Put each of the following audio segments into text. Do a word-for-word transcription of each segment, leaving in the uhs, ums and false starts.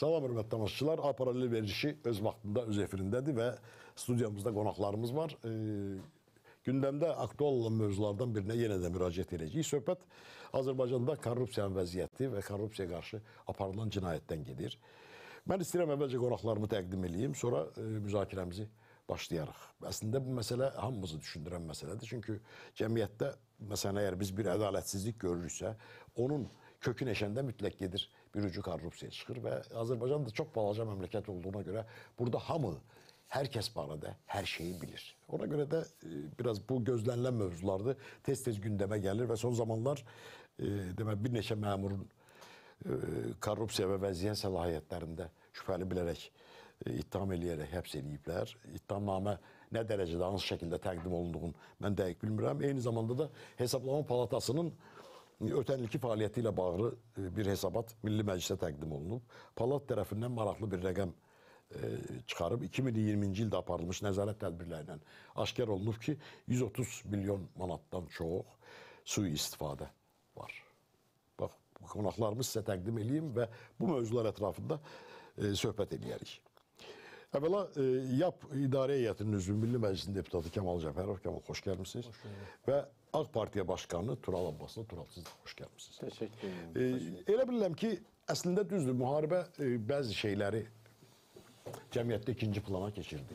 Salam hörmətli tamaşaçılar. A paralel verilişi öz vaxtında, öz efirindədir və studiyamızda qonaqlarımız var. E, gündəmdə aktual olan mövzulardan birinə yenə də müraciət edəcəyik. Söhbət Azərbaycanda korrupsiyanın vəziyyəti və korrupsiyaya qarşı aparılan cinayətdən gedir. Mən istəyirəm əvvəlcə qonaqlarımı təqdim edeyim, sonra e, müzakirəmizi başlayarıq. Əslində bu məsələ hamımızı düşündürən məsələdir. Çünki cəmiyyətdə, məsələn, əgər biz bir ədalətsizlik görürüksə, onun kökün eşəndə mütləq gedir, bir ucu korrupsiyaya çıxır və Azərbaycan da çox balaca məmləkət olduğuna görə burada hamı, hər kəs barədə hər şeyi bilir. Ona görə də e, biraz bu gözlənilən mövzulardır, tez-tez gündəmə gəlir və son zamanlar e, demək, bir neçə məmurun e, korrupsiya və vəziyyət səlahiyyətlərində şübhəli bilərək, e, ittiham eləyərək həbs ediblər. İttihamnamə nə dərəcədə, hansı şəkildə təqdim olunduğunu mən dəqiq bilmirəm. Eyni zamanda da Hesablama Palatasının ötən ilki fəaliyyəti ilə bağlı bir hesabat Milli Məclisə təqdim olunub. Palat tərəfindən maraqlı bir rəqəm e, çıxarıb. iki min iyirminci ildə aparılmış nəzarət tədbirlərindən aşkar olunub ki, yüz otuz milyon manatdan çox sui-istifadə var. Bax, qonaqlarımız sizə təqdim edeyim və bu mövzular ətrafında e, söhbət edərik. Əvvəla, e, Y A P İdarə Heyətinin üzvü Milli Məclisin deputatı Kəmal Cəfərov. Kəmal, xoş gəlmişsiniz. Xoş gəlmişsiniz. Və Ağ Partiya Başkanı Tural Abbaslı. Tural, siz də xoş gəlmişsiniz. Təşəkkür ederim. E, elə bilirəm ki, əslində düzdür, müharibə e, bəzi şeyləri cəmiyyətdə ikinci plana keçirdi.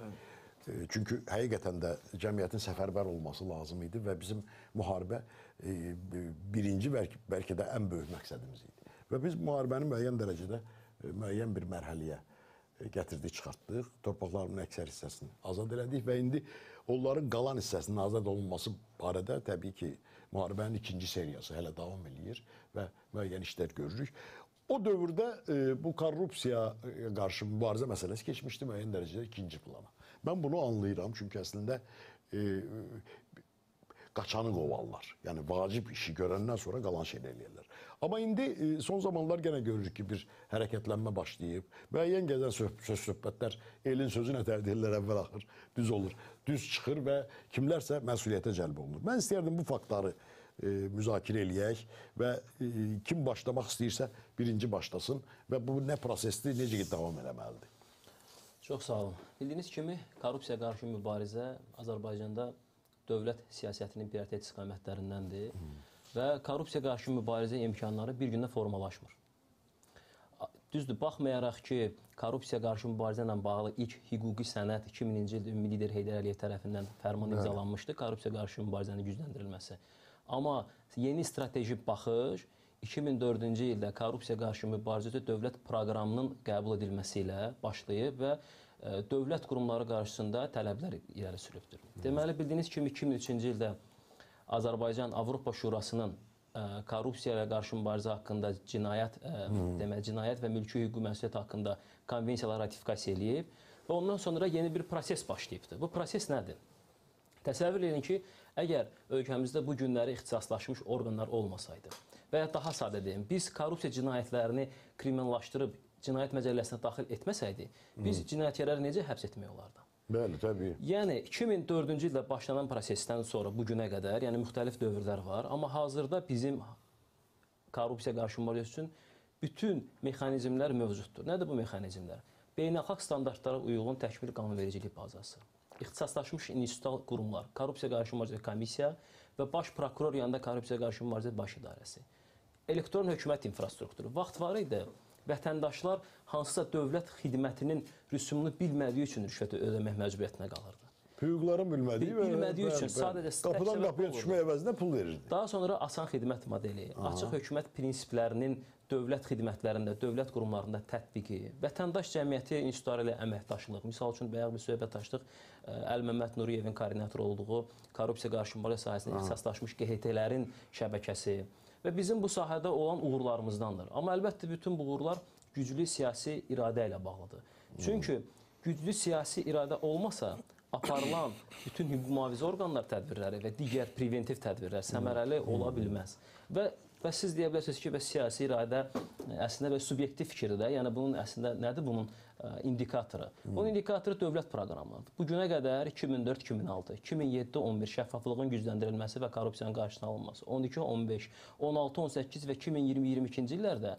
E, çünki həqiqətən də cəmiyyətin səfərbər olması lazım idi və bizim müharibə e, birinci, bəlkə, bəlkə də ən böyük məqsədimiz idi. Və biz müharibəni müəyyən dərəcədə, e, müəyyən bir mərhələyə gətirdik, çıxartdıq. Torpaqlarının əksər hissəsini azad elədik və indi onların qalan hissəsinin azad olunması barədə təbii ki, müharibənin ikinci seriyası hələ davam edir və müəyyən işlər görürük. O dövrdə e, bu korrupsiyaya qarşı mübarizə məsələsi keçmişdi müəyyən dərəcədə ikinci plana. Mən bunu anlayıram, çünki əslində e, qaçanı qovarlar. Yəni, vacib işi görəndən sonra qalan şeylə eləyirlər. Amma indi e, son zamanlar yenə görürük ki, bir hərəkətlənmə başlayıb. Müəyyən gəzən söz-söhbətlər elin sözü nətər deyirlər, əvvəl axır, düz olur. Düz çıxır və kimlərsə məsuliyyətə cəlb olunur. Mən istəyərdim bu faktları e, müzakirə eləyək və e, kim başlamaq istəyirsə birinci başlasın və bu nə prosesdir, necə ki, davam eləməlidir. Çox sağ olun. Bildiyiniz kimi, korrupsiya qarşı mübarizə Azərbaycanda dövlət siyasətinin prioritet istiqamətlərindəndir hmm. və korrupsiya qarşı mübarizə imkanları bir gündə formalaşmır. Düzdür, baxmayaraq ki, korrupsiya qarşı mübarizə ilə bağlı ilk hüquqi sənəd iki mininci ildə ümumi lider Heydər Əliyev tərəfindən fərman imzalanmışdı, korrupsiya qarşı mübarizənin gücləndirilməsi. Amma yeni strateji baxış iki min dördüncü ildə korrupsiya qarşı mübarizə dövlət proqramının qəbul edilməsi ilə başlayıb və dövlət qurumları qarşısında tələblər irəli sürübdür. Deməli, bildiyiniz kimi iki min üçüncü ildə Azərbaycan Avropa Şurasının korrupsiya ilə qarşı mübarizə haqqında cinayət, hmm. demək, cinayət və mülki hüquqi məsuliyyət haqqında konvensiyalar ratifikasiya eləyib və ondan sonra yeni bir proses başlayıbdır. Bu proses nədir? Təsəvvür edin ki, əgər ölkəmizdə bu günləri ixtisaslaşmış orqanlar olmasaydı və ya daha sadə deyim, biz korrupsiya cinayətlərini kriminallaşdırıb cinayət məcəlləsinə daxil etməsəydi, biz cinayətçiləri necə həbs etmək olardı? Bəli, təbii. Yəni, iki min dördüncü ildə başlanan prosesdən sonra bugünə qədər, yəni müxtəlif dövrlər var, amma hazırda bizim korrupsiya qarşı mübarizə üçün bütün mexanizmlər mövcuddur. Nədir bu mexanizmlər? Beynəlxalq standartlara uyğun təkmil qanunvericilik bazası, ixtisaslaşmış institusional qurumlar, korrupsiya qarşı mübarizə komissiya və baş prokuror yanında korrupsiya qarşı mübarizə baş idarəsi, elektron hökumət infrastrukturu. Vaxt var idi, vətəndaşlar hansısa dövlət xidmətinin rüsumunu bilmədiyi üçün rüşvət ödəmək məcburiyyətinə qalırdı. Hüquqların bilmədiyi və bilmədiyi üçün sadəcə qapıdan qapıya düşmək əvəzinə pul verirdi. Daha sonra asan xidmət modeli, Aha. açıq hökumət prinsiplərinin dövlət xidmətlərində, dövlət qurumlarında tətbiqi, vətəndaş cəmiyyəti institutları ilə əməkdaşlıq. Misal üçün, bayaq bir söhbət açdıq, Əl-Məmməd Nuriyevin koordinator olduğu korrupsiya qarşı mübarizə sahəsində ixtisaslaşmış G H T-lərin şəbəkəsi və bizim bu sahədə olan uğurlarımızdandır. Amma əlbəttə bütün bu uğurlar güclü siyasi iradə ilə bağlıdır. Çünki güclü siyasi iradə olmasa, aparılan bütün hüquq mühafizə orqanlar tədbirləri və digər preventiv tədbirlər səmərəli ola bilməz. Və, və siz deyə bilərsiniz ki, və siyasi iradə əslində və subyektiv fikirdir də, yəni bunun əslində nədir bunun ə, indikatoru? Bunun indikatoru dövlət proqramıdır. Bugünə qədər iki min dörd iki min altı, iki min yeddi on bir şəffaflığın gücləndirilməsi və korrupsiyanın qarşısına alınması, on iki on beş, on altı on səkkiz və iki min iyirmi iyirmi ikinci illərdə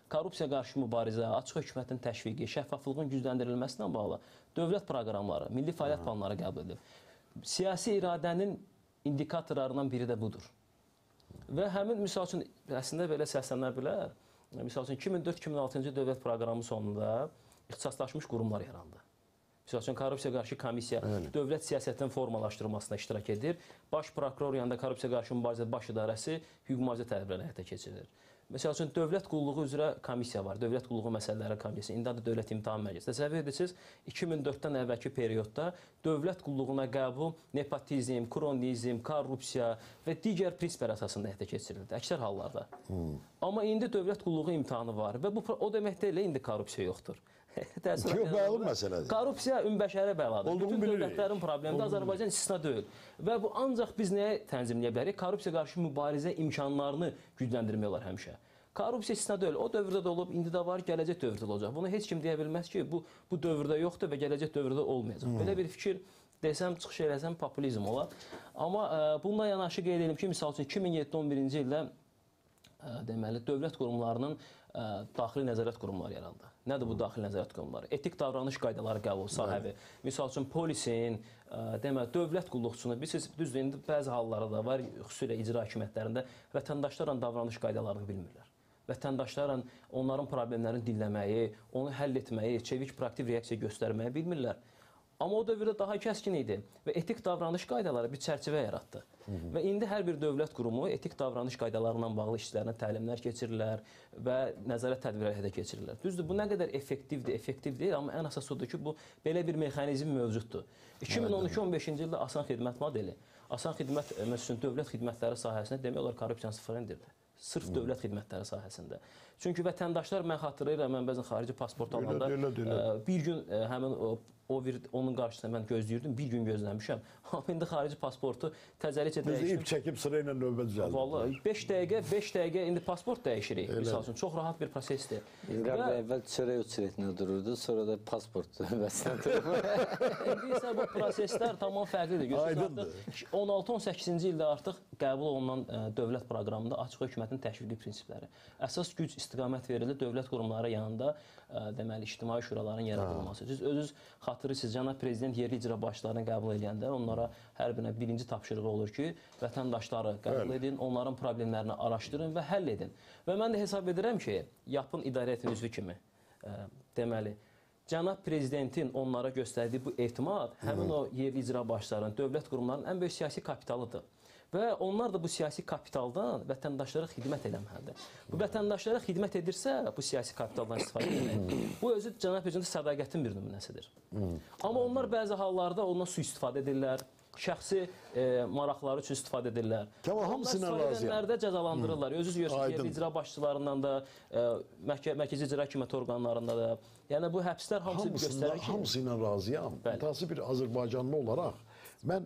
korrupsiya qarşı mübarizə, açıq hökumətin təşviqi, şəffaflığın gücləndirilməsi ilə bağlı dövlət proqramları, milli fəaliyyət planları qəbul edilib. Siyasi iradənin indikatorlarından biri də budur. Və həmin, misal üçün, əslində belə səslənə bilər. Misal üçün, iki min dörd iki min altıncı dövlət proqramı sonunda ixtisaslaşmış qurumlar yarandı. Misal üçün, korrupsiya qarşı komissiya Öyle. dövlət siyasətinin formalaşdırılmasına iştirak edir. Baş prokuror yanında korrupsiya qarşı mübarizə baş idarəsi hüquq mühafizə tədbirləri həyata keçirir. Məsəl üçün, dövlət qulluğu üzrə komissiya var, dövlət qulluğu məsələləri komissiyası, indi adı Dövlət İmtahan Məclisi. Təsəvvür edirsiniz, iki min dörddən əvvəlki periodda dövlət qulluğuna qəbul nepotizm, kronizm, korrupsiya və digər prinsiplər əsasında həyata keçirildi, əksər hallarda. Hmm. Amma indi dövlət qulluğu imtahanı var və bu o demək deyil, indi korrupsiya yoxdur. Yox, məlum məsələdir. Korrupsiya ümbəşərə bəladır. Olduğunu Bütün bilirik. dövlətlərin problemi də Azərbaycan istisna deyil. Və bu ancaq biz nəyə tənzimləyə bilərik? Korrupsiya qarşı mübarizə imkanlarını gücləndirmək olar həmişə. Korrupsiya istisna deyil. O dövrdə də olub, indi də var, gələcək dövrdə də olacaq. Bunu heç kim deyə bilməz ki, bu bu dövrdə yoxdur və gələcək dövrdə olmayacaq. Hmm. Belə bir fikir desəm, çıxış eləsəm populizm olar. Amma ə, bununla yanaşı qeyd edelim ki, misal üçün iki min yeddi on birinci ildə ə, deməli dövlət qurumlarının ə, daxili nəzarət qurumları yarandı. Nədir bu daxili nəzarət qurumları? Etik davranış qaydaları qəbul sahibi. Misal üçün polisin, ə, deməli dövlət qulluqçunu, bilirsiniz, düzdür, indi bəzi hallarda da var, xüsusilə icra hakimiyyətlərində vətəndaşlarla davranış qaydalarını bilmirlər. Vətəndaşlarla onların problemlərini dinləməyi, onu həll etməyi, çevik proaktiv reaksiya göstərməyi bilmirlər. Amma o dövrdə daha kəskin idi və etik davranış qaydaları bir çərçivə yaratdı. Hı -hı. Və indi hər bir dövlət qurumu etik davranış qaydalarından bağlı işlərinə təlimlər keçirirlər və nəzarət tədbirləri həyata keçirirlər. Düzdür, bu nə qədər effektivdir, effektiv deyil, amma ən əsas odur ki, bu belə bir mexanizm mövcuddur. iki min on iki on beşinci ildə asan xidmət modeli, asan xidmət, məsələn, dövlət xidmətləri sahəsində demək olar korrupsiyanın sıfıra indirdi. Sırf hmm. dövlət xidmətləri sahəsində. Çünki vətəndaşlar, mən xatırlayıram, mən bəzən xarici pasport alanda elə, elə, elə. bir gün ə, həmin o, o bir, onun qarşısında mən gözləyirdim, bir gün gözləmişəm. Amma indi xarici pasportu təzəlicə dəyişdim. Biz ip çəkib sırayla ilə növbə düzəldik. Vallahi beş dəqiqə, beş dəqiqə indi pasport dəyişirik. Misal üçün, çox rahat bir prosesdir. İlqar bəy əvvəl çörək uçuretində dururdu, sonra da pasport növbəsində dururdu. İndi isə bu proseslər tamam fərqlidir. Aydındır. on altı on səkkizinci ildə artıq qəbul olunan ə, dövlət proqramında açıq hökumətin təşviqi prinsipləri. Əsas güc istiqamət verildi dövlət qurumları yanında ə, deməli ictimai şuraların yaradılması. Siz özünüz xatırlayırsınız, cənab prezident yerli icra başçılarını qəbul edəndə onlara hər birinə birinci tapşırığı olur ki, vətəndaşları qəbul edin, onların problemlərini araşdırın və həll edin. Və mən də hesab edirəm ki, yapın idarətin üzvü kimi ə, deməli cənab prezidentin onlara göstərdiyi bu etimad həmin o yerli icra başçılarının, dövlət qurumlarının ən böyük siyasi kapitalıdır. Və onlar da bu siyasi kapitaldan vətəndaşlara xidmət eləməlidir. Bu vətəndaşlara xidmət edirsə, bu siyasi kapitaldan istifadə edir. Bu özü cənab prezidentin sədaqətin bir nümunəsidir. Amma onlar bəzi hallarda ondan sui-istifadə edirlər, şəxsi e, maraqları üçün istifadə edirlər. Tamam, hamısıyla razıyam. Onlar da cəzalandırırlar. Özünüz görürsünüz, yerli icra başçılarından da, e, mərkəzi icra hakimiyyəti orqanlarında da. Yəni bu həbslər hamısı göstərir ki... Hamısıyla razıyam. Mütəəssir bir Azərbaycanlı olaraq mən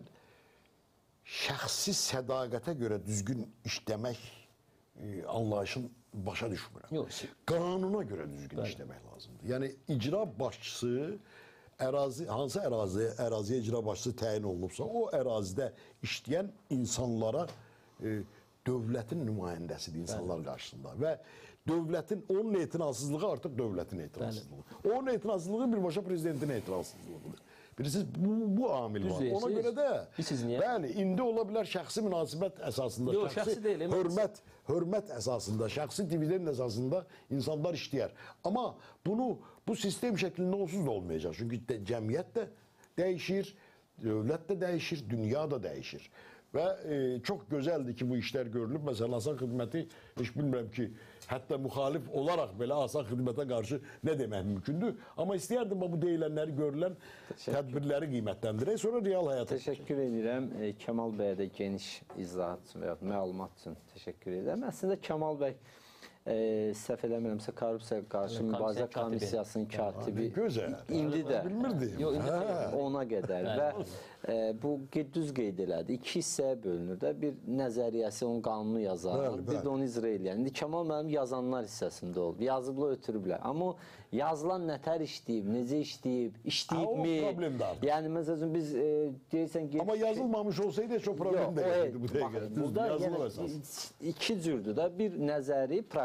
şəxsi sədaqətə görə düzgün işləmək e, anlayışın başa düşmürəm. Yox. Qanuna görə düzgün Bəli. işləmək lazımdır. Yəni icra başçısı ərazi hansı ərazi əraziyə icra başçısı təyin olunubsa, o ərazidə işləyən insanlara e, dövlətin nümayəndəsidir insanlar Bəli. qarşısında və dövlətin onun etinasızlığı artıq dövlətin etinasızlığı. Bəli. Onun etinasızlığı birbaşa prezidentin etinasızlığıdır. Bilirsiniz, bu, bu amil var. Ona görə də, bəli, indi ola bilər şəxsi münasibət əsasında, Yox, şəxsi, şəxsi deyil, hörmət, hörmət əsasında, şəxsi dividend əsasında insanlar işləyər. Amma bunu, bu sistem şəklində onsuz da olmayacaq. Çünki də, cəmiyyət də dəyişir, dövlət də dəyişir, dünya da dəyişir. Və e, çox gözəldir ki, bu işlər görülüb. Məsələn, asan xidməti, heç bilmirəm ki, hətta müxalif olaraq belə asan xidmətə qarşı nə demək mümkündür. Amma istəyərdim bu deyilənləri, görülən tədbirləri qiymətləndirək, sonra real həyata. Təşəkkür edirəm. E, Kəmal bəyə də geniş izahat üçün və ya məlumat üçün təşəkkür edirəm. Əslində Kəmal bəy, e, səhv eləmirəmsə, korrupsiya qarşı mübarizə komissiyasının katibi indi də ona qədər və e, bu düz qeyd elədi. İki hissəyə bölünür də. Bir nəzəriyyəsi, onun qanunu yazar, bəli, bir bəli. də onu icra eləyən. İndi Kəmal mənim yazanlar hissəsində olub. Yazıblar, ötürüblər. Amma yazılan nətər işləyib, necə işləyib, işləyibmi? Yəni, məsələn, biz e, deyirsən ki... Amma yazılmamış olsaydı heç o problem deyildi bu dəqiqə. Burada yəni, iki cürdür də. Bir nəzəri, praktik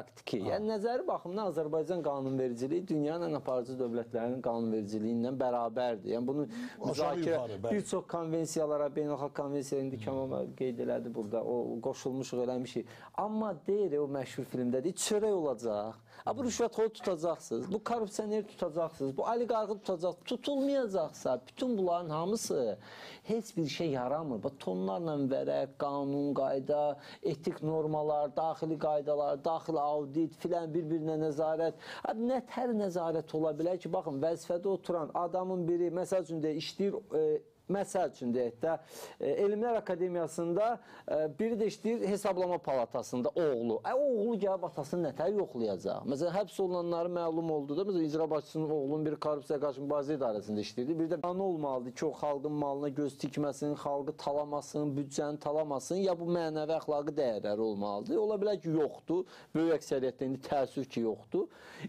faktiki. Yəni nəzəri baxımdan Azərbaycan qanunvericiliyi dünyanın ən aparıcı dövlətlərinin qanunvericiliyi ilə bərabərdir. Yəni bunu müzakirə bir çox konvensiyalara, beynəlxalq konvensiyalara indi Kəmal qeyd elədi burada. O qoşulmuşuq, eləmişik. Amma deyir o məşhur filmdə deyir, çörək olacaq. Bu rüşvətxoru tutacaqsınız, bu korrupsioneri tutacaqsınız, bu oliqarxı tutacaqsınız. Tutulmayacaqsa bütün bunların hamısı heç bir şey yaramır. Tonlarla vərəq, qanun, qayda, etik normalar, daxili qaydalar, daxili audit, filan bir-birinə nəzarət. Nə tər nəzarət ola bilər ki, baxın, vəzifədə oturan adamın biri, məsəl üçün də işləyir, e, məsəl üçün deyək də, Elmlər Akademiyasında biri də işləyir hesablama palatasında oğlu. E, o oğlu gəlib atasını nətər yoxlayacaq? Məsələn, həbs olunanları məlum oldu da, məsələn, icra başçısının oğlunun biri korrupsiya qarşı mübarizə idarəsində işləyirdi. Bir də qanun olmalıdır ki, o xalqın malına göz tikməsin, xalqı talamasın, büdcəni talamasın, ya bu mənəvi əxlaqi dəyərləri olmalıdır. Ola bilər ki, yoxdur. Böyük əksəriyyətdə indi təəssüf ki, yoxdur.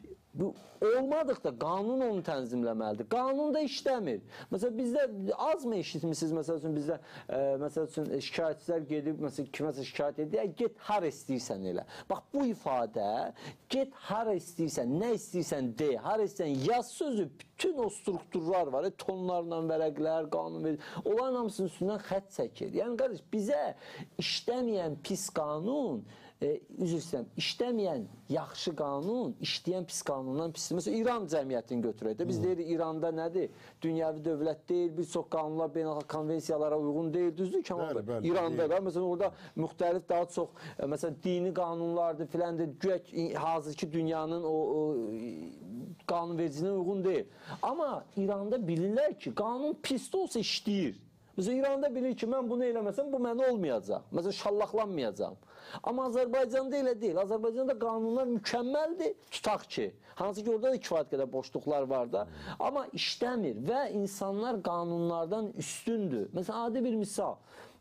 Bu olmadıqda qanun onu tənzimləməlidir. Qanun da işləmir. Məsələn, bizdə azmı eşitmişsiniz? Məsəl üçün, bizdə e, məsəl üçün, şikayətçilər gedib, məsələn, kiməsə şikayət edir, get hara istəyirsən elə. Bax, bu ifadə, get hara istəyirsən, nə istəyirsən de, hara istəyirsən yaz sözü, bütün o strukturlar var, tonlarla vərəqlər, qanun verir. Onların hamısının üstündən xət çəkir. Yəni, qardaş, bizə işləməyən pis qanun, E, üzr istəyirəm, işləməyən yaxşı qanun, işləyən pis qanundan pisdir. Məsələn, İran cəmiyyətini götürək də. Biz hmm. deyirik, İranda nədir? Dünyəvi dövlət deyil, bir çox qanunlar beynəlxalq konvensiyalara uyğun deyil, düzdür ki? Bəli, bəli, İranda da, məsələn, orada müxtəlif daha çox, e, məsələn, dini qanunlardır filan da, güya hazırki dünyanın o, o qanunvericiliyinə uyğun deyil. Amma İranda bilirlər ki, qanun pis də olsa işləyir. Məsələn, İranda bilir ki, mən bunu eləməsəm, bu mənə olmayacaq. Məsələn, şallaqlanmayacaq. Amma Azərbaycanda elə deyil. Azərbaycanda qanunlar mükəmməldir, tutaq ki. Hansı ki, orada da kifayət qədər boşluqlar var da. Amma işləmir və insanlar qanunlardan üstündür. Məsələn, adi bir misal.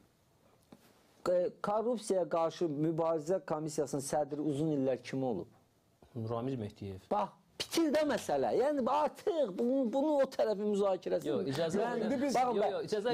Korrupsiyaya qarşı mübarizə komissiyasının sədri uzun illər kim olub? Ramiz Mehdiyev. Bax, bitirdə məsələ. Yəni, artıq bunu, bunu o tərəfi müzakirəsini... Yox, icazə yəni, biz... Yox, yox, icazə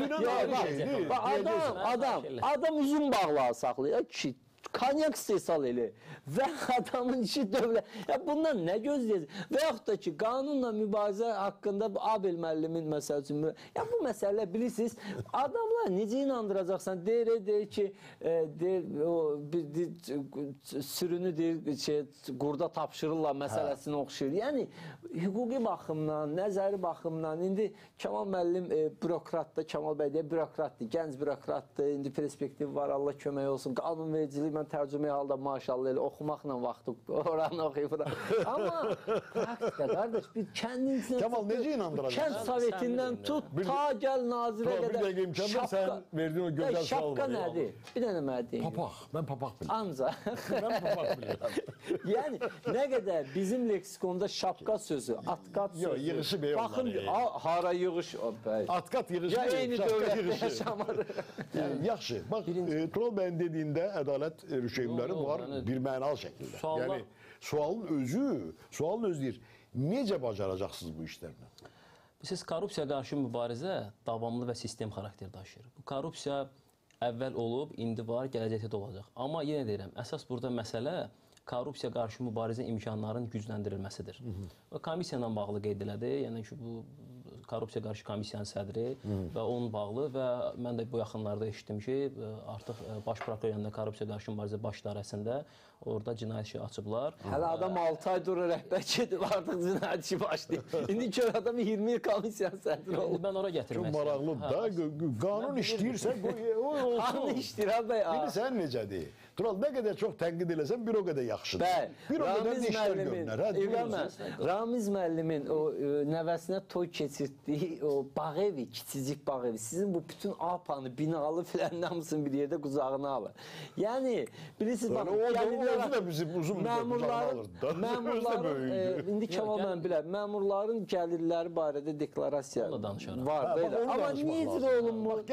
verən... Adam, adam, adam üzüm bağları saxlayır ki, konyak istehsal elə və adamın işi dövlət. Ya bundan nə gözləyəcək? Və yaxud da ki, qanunla mübarizə haqqında Abel müəllimin məsəl üçün, ya bu məsələ bilirsiniz, adamlar necə inandıracaqsan? Deyir, deyir ki, e, deyir, o, bir, deyir, sürünü deyir, şey, qurda tapşırırlar məsələsini oxşayır. Yəni, hüquqi baxımdan, nəzəri baxımdan, indi Kəmal müəllim e, bürokratdır, Kəmal bəy deyə bürokratdır, gənc bürokratdır, indi perspektiv var, Allah kömək olsun, qanunvericilik mən tərcüməyə halda maşallah elə oxumaqla vaxtı oranı oxuyub. Amma praktika, qardaş, bir kəndin içində... Kemal, necə inandıracaq? Kənd Sovetindən tut, ta gəl nazirə qədər... Bir dəqiqə imkandır, sən verdiyin o gözəl sual var. Şapka nədir? Bir dənə mənə deyin. Papaq, mən papaq bilirəm. Ancaq. Mən papaq bilirəm. Yəni, nə qədər bizim leksikonda şapka sözü, atqat sözü... Yox, yığışı bey baxın, hara yığış... Atqat yığışı ya eyni dövlətdə yaşamır. Yaxşı, bax, Tural bəyin dediyində ədalət rüşeymləri var bir mənalı şəkildə. Suallar... Yəni, sualın özü, sualın özü deyir, necə bacaracaqsınız bu işlərlə? Siz korrupsiya qarşı mübarizə davamlı və sistem xarakter daşıyır. Bu korrupsiya əvvəl olub, indi var, gələcəkdə də olacaq. Amma yenə deyirəm, əsas burada məsələ korrupsiya qarşı mübarizə imkanlarının gücləndirilməsidir. Komissiya ilə bağlı qeyd elədi, yəni ki, bu korrupsiya qarşı komissiyanın sədri Hı. və onun bağlı və mən də bu yaxınlarda eşitdim ki, artıq Baş Prokuror yanında korrupsiya qarşı mübarizə baş idarəsində orada cinayət işi açıblar. Hələ adam altı ay durur rəhbər gedib artıq cinayət işi başlayıb. İndi kör adam iyirmi il komissiyanın sədri olub. Mən ora gətirmək istəyirəm. Çox maraqlıdır da, qanun işləyirsə, o olsun. Qanun işləyir, abi. Bilirsən necədir? Tural, nə qədər çox tənqid eləsən, bir o qədər yaxşıdır. Bəli. Bir o qədər də işlər görünər. Ramiz müəllimin o nəvəsinə toy keçirtdiyi o bağ evi, kiçicik bağ evi, sizin bu bütün apanı, binalı filan hamısını bir yerdə qucağına alır. Yəni, bilirsiniz, baxın, özü də bizim uzun müddət qucağına alırdı. Məmurların, indi Kəmal mən bilər, məmurların gəlirləri barədə deklarasiya var. Amma necə olunmur?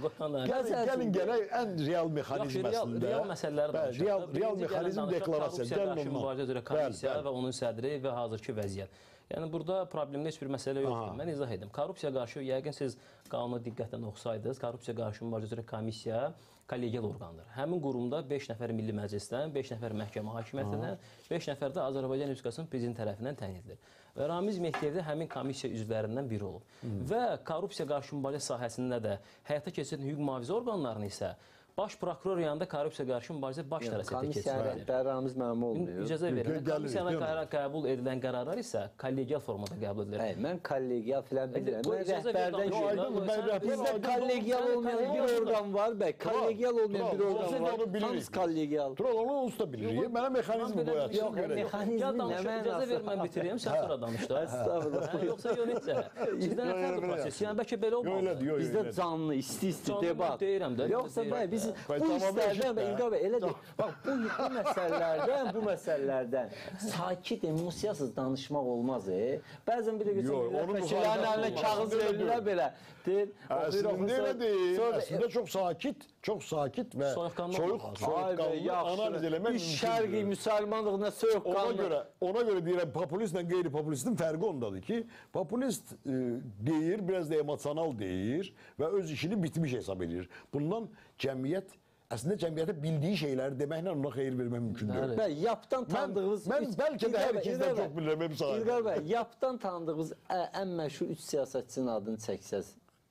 Gəlin gələk ən real mexanizm əslində. Real məsələləri danışaq. Real, real mexanizm deklarasiya. Korrupsiya qarşı mübarizə üzrə komissiya və onun sədri və hazırki vəziyyət. Yəni burada problemdə heç bir məsələ yoxdur. Mən izah edim. Korrupsiya qarşı yəqin siz qanunu diqqətlə oxusaydınız, korrupsiya qarşı mübarizə üzrə komissiya kollegial orqandır. Həmin qurumda beş nəfər Milli Məclisdən, beş nəfər məhkəmə hakimiyyətindən, beş nəfər də Azərbaycan Respublikasının prezident tərəfindən təyin edilir. Və Ramiz Mehdiyev də həmin komissiya üzvlərindən biri olub. Hı. Və korrupsiya qarşı mübarizə sahəsində də həyata keçirilən hüquq mühafizə orqanlarını isə Baş prokuror yanında korrupsiya qarşı mübarizə baş tərəfində keçirilir. Komissiyanın bərramız məmur olmuyor. İcazə verin. Komissiyana qərar qəbul edilən qərarlar isə kollegial formada qəbul edilir. Hayır, mən kollegial filan bilmirəm. Mən rəhbərdən görürəm. Bizdə kollegial olmayan bir orqan var, bəy. Kollegial olmayan bir orqan var. Hamısı kollegial. Tural, onu onsuz da bilirik. Mənə mexanizmi qoyaq. Yox, mexanizmi nə mənası? İcazə ver, mən bitireyim, sən sonra danış da. Estağfurullah. Yoxsa yox necə? Sizdə nə fərqli proses? Yəni bəlkə belə olmalı. Bizdə canlı, isti-isti debat. Deyirəm də. Yoxsa bəy, biz bu istərdən və İlqar bəy, elə deyil. Bax, bu, bu məsələlərdən, bu məsələlərdən sakit, emosiyasız danışmaq olmaz. E? Bəzən bir də millət vəkillərinin əlinə kağız verirlər belə. Deyil, əslində elə deyil. Əslində çox sakit, çox sakit və soyuq, soyuqqanlı analiz eləmək mümkündür. Şərqi müsəlmanlığına soyuqqanlı. Ona görə, ona görə deyirəm, populistlə qeyri-populistin fərqi ondadır ki, populist e, deyir, biraz da emosional deyir və öz işini bitmiş hesab edir. Bundan cəmiyyət Əslində cəmiyyətə bildiyi şeyləri deməklə ona xeyir vermək mümkün deyil. Bəy, yapdan tanıdığınız... Mən, mən bəlkə də hər ikizdən çox bilirəm, hep sahib. İlqar bəy, yapdan tanıdığınız ən məşhur üç siyasətçinin adını çəksəz.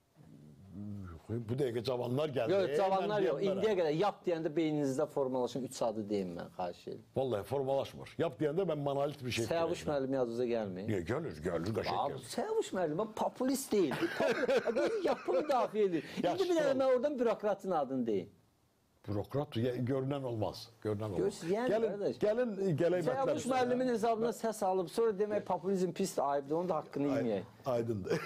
Bu dəqiqə cavanlar gəldi. Yox, cavanlar yox. İndiyə qədər yap deyəndə beyninizdə formalaşan üç adı deyim mən, xahiş edirəm. Vallahi formalaşmır. Yap deyəndə mən monolit bir şey... Səyavuş müəllim yadınıza gəlmir. Niyə gəlir, gəlir, qaşək gəlir. Səyavuş müəllim, populist deyil. Yapı müdafiə edir. İndi bir dənə mən oradan bürokratın adını deyim. Bürokrat görünən olmaz. Görünən olmaz. Yəni, gəlin, qardaş. Gəlin, gələk mətləb. Səyavuş müəllimin hesabına səs alıb, sonra demək populizm pisdir, ayıbdır, onun da haqqını yeməyək. Aydındır.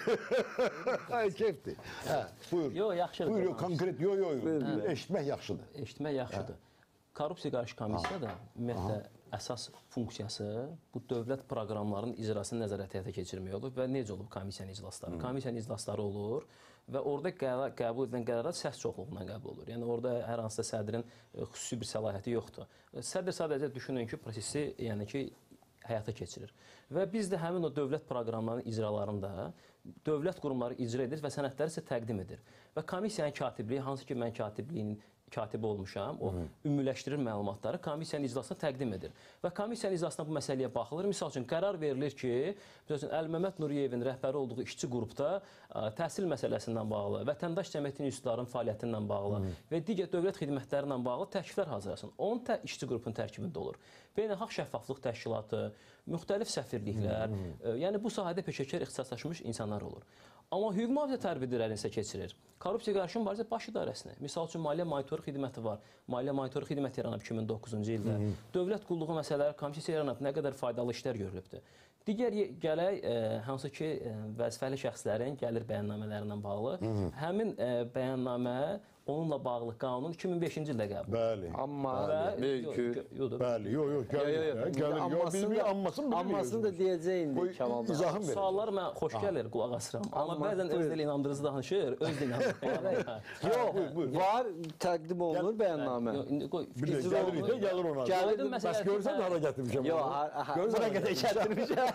Ay, keyfdir. Hə, buyur. Yox, yaxşıdır. Buyur, yox, konkret, yox, yox. Eşitmək yaxşıdır. Eşitmək yaxşıdır. Korrupsiya qarşı komissiya da ümumiyyətlə əsas funksiyası bu dövlət proqramlarının icrasını nəzarət həyata keçirmək olur və necə olub komissiyanın iclasları? Komissiyanın iclasları olur və orada qəbul edilən qərarlar səs çoxluğundan qəbul olur. Yəni orada hər hansısa sədrin xüsusi bir səlahiyyəti yoxdur. Sədr sadəcə düşünün ki, prosesi yəni ki həyata keçirir. Və biz də həmin o dövlət proqramlarının icralarında dövlət qurumları icra edir və sənədləri isə təqdim edir. Və komissiyanın katibliyi, hansı ki mən katibliyin katibi olmuşam, o ümumiləşdirir məlumatları, komissiyanın iclasına təqdim edir. Və komissiyanın iclasına bu məsələyə baxılır. Misal üçün, qərar verilir ki, Əl-Məmməd Nuriyevin rəhbəri olduğu işçi qrupda təhsil məsələsindən bağlı, vətəndaş cəmiyyətinin üzvlərinin fəaliyyətindən bağlı Hı. və digər dövlət xidmətləri ilə bağlı təkliflər hazırlasın. Onun tə işçi qrupunun tərkibində olur. Beynəlxalq Şəffaflıq Təşkilatı, müxtəlif səfirliklər, Hı. yəni bu sahədə peşəkar ixtisaslaşmış insanlar olur. Amma hüquq mühafizə tədbirləri isə keçirir. Korrupsiya qarşı mübarizə baş idarəsinə. Misal üçün, maliyyə monitoru xidməti var. Maliyyə monitoru xidməti yaranıb iki min doqquzuncu ildə. Hı -hı. Dövlət qulluğu məsələləri komissiya yaranıb, nə qədər faydalı işlər görülübdür. Digər gələk, e, hansı ki, e, vəzifəli şəxslərin gəlir bəyannamələrindən bağlı. Hı -hı. Həmin e, bəyannamə onunla bağlı qanun iki min beşinci ildə qəbul. Bəli. Amma mülkü. Bəli, yox, yox, gəlir. Gəlir. Biz bir ammasını bilirik. Ammasını da deyəcək indi Kamal bəy. İzahım verin. Suallar mən xoş gəlir, qulaq asıram. Amma bəzən öz dili inandırıcı danışır, öz dili inandırıcı. Yox, var, təqdim olunur bəyannamə. Bir də gəlir də, gəlir ona. Gəlir bəs görsən hara gətirmişəm. Yox, bura qədər gətirmişəm.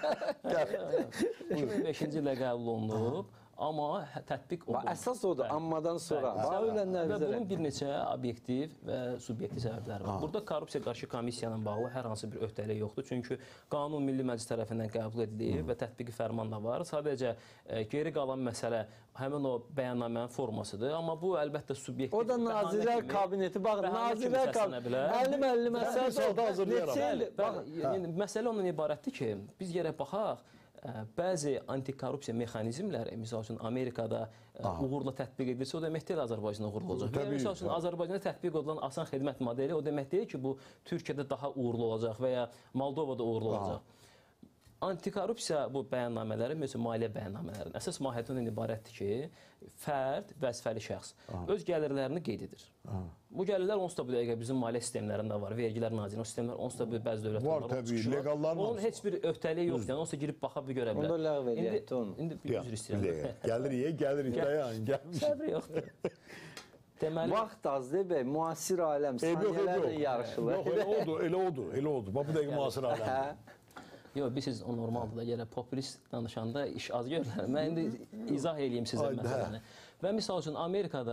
iki min beşinci ildə qəbul olunub. Amma tətbiq olunur. Əsas odur, ammadan sonra. Və bunun bir neçə obyektiv və subyektiv səbəbləri var. Burada korrupsiya qarşı komissiyanın bağlı hər hansı bir öhdəlik yoxdur. Çünki qanun Milli Məclis tərəfindən qəbul edilir və tətbiqi fərman da var. Sadəcə e, geri qalan məsələ həmin o bəyannamənin formasıdır. Amma bu əlbəttə subyektiv. O da Nazirlər Kabineti, baxın, Nazirlər Kabineti. əlli-əlli məsələ hazırlayaraq. Məsələ ondan ibarətdir ki, biz yerə baxaq, bəzi antikorrupsiya mexanizmləri, misal üçün Amerikada Aha. uğurla tətbiq edilsə, o demək deyil Azərbaycanda uğurlu olacaq. Və misal üçün Azərbaycanda tətbiq edilen asan xidmət modeli o demək deyil ki, bu Türkiyədə daha uğurlu olacaq və ya Moldovada uğurlu Aha. olacaq. Antikorrupsiya bu bəyannamələri, məsələn, maliyyə bəyannamələrinin əsas mahiyyətindən ibarətdir ki, fərd, vəzifəli şəxs Aha. öz gəlirlərini qeyd edir. Aha. Bu gəlirlər onsuz da bu dəqiqə bizim maliyyə sistemlərində var, vergilər nazirinin o sistemlər onsuz da bəzi dövlətlər var. Var təbii, legallarla. Onun heç bir öhdəliyi yoxdur, yəni onsuz da girib baxa bir görə bilər. Onda ləğv eləyək onu. İndi bir üzr istəyirəm. Gəlirik, gəlirik, dayan, gəlmiş. Səbri yoxdur. Deməli, vaxt azdır bəy, müasir aləm, saniyələrlə yarışılır. Yox, elə odur, elə odur, elə odur. Bu dəqiqə müasir aləm. Yox, biz siz o normaldır da yenə populist danışanda iş az görürlər. Mən indi izah eləyim sizə Haydi, məsələni. Və misal üçün Amerikada